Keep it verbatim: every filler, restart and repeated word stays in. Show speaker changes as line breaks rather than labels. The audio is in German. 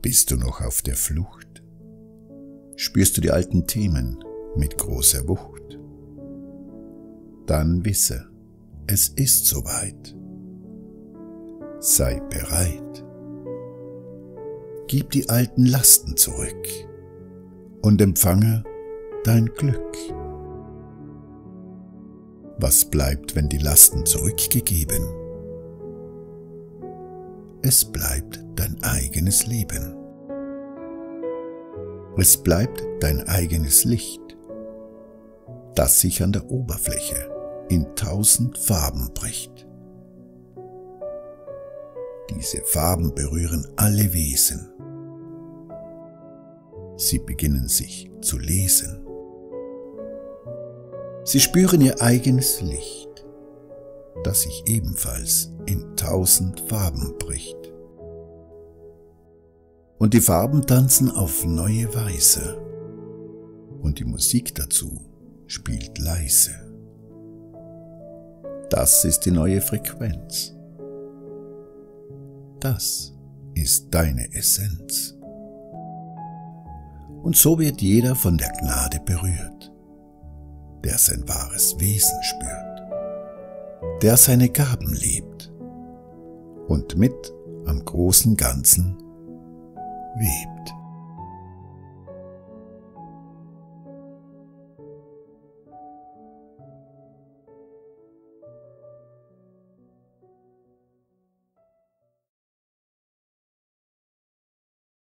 Bist du noch auf der Flucht? Spürst du die alten Themen mit großer Wucht? Dann wisse, es ist soweit. Sei bereit. Gib die alten Lasten zurück und empfange dein Glück. Was bleibt, wenn die Lasten zurückgegeben? Es bleibt dein eigenes Leben. Es bleibt dein eigenes Licht, das sich an der Oberfläche in tausend Farben bricht. Diese Farben berühren alle Wesen. Sie beginnen sich zu lesen. Sie spüren ihr eigenes Licht, das sich ebenfalls in tausend Farben bricht. Und die Farben tanzen auf neue Weise, und die Musik dazu spielt leise. Das ist die neue Frequenz. Das ist deine Essenz. Und so wird jeder von der Gnade berührt, der sein wahres Wesen spürt, der seine Gaben lebt und mit am großen Ganzen webt.